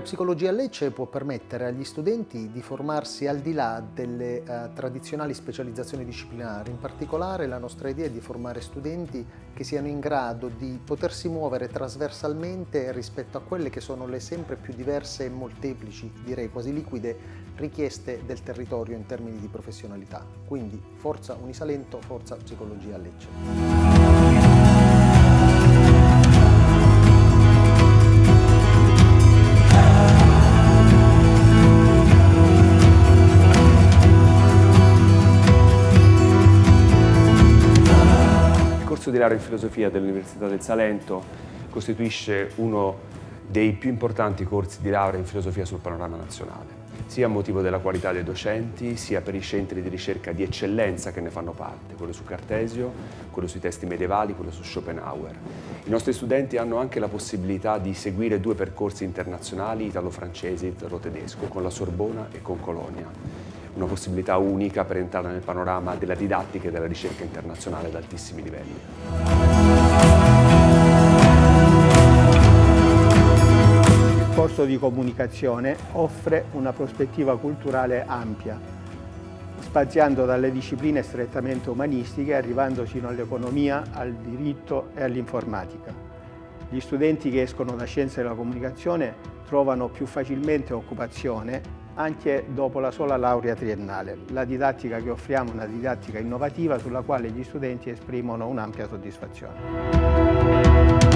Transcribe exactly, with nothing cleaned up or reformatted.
psicologia a Lecce può permettere agli studenti di formarsi al di là delle uh, tradizionali specializzazioni disciplinari. In particolare la nostra idea è di formare studenti che siano in grado di potersi muovere trasversalmente rispetto a quelle che sono le sempre più diverse e molteplici, direi quasi liquide, richieste del territorio in termini di professionalità. Quindi forza Unisalento, forza psicologia a Lecce. Il corso di laurea in filosofia dell'Università del Salento costituisce uno dei più importanti corsi di laurea in filosofia sul panorama nazionale, sia a motivo della qualità dei docenti, sia per i centri di ricerca di eccellenza che ne fanno parte, quello su Cartesio, quello sui testi medievali, quello su Schopenhauer. I nostri studenti hanno anche la possibilità di seguire due percorsi internazionali italo-francesi e italo-tedesco, con la Sorbona e con Colonia. Una possibilità unica per entrare nel panorama della didattica e della ricerca internazionale ad altissimi livelli. Il corso di comunicazione offre una prospettiva culturale ampia, spaziando dalle discipline strettamente umanistiche, arrivando fino all'economia, al diritto e all'informatica. Gli studenti che escono da scienze della comunicazione trovano più facilmente occupazione anche dopo la sola laurea triennale. La didattica che offriamo è una didattica innovativa sulla quale gli studenti esprimono un'ampia soddisfazione.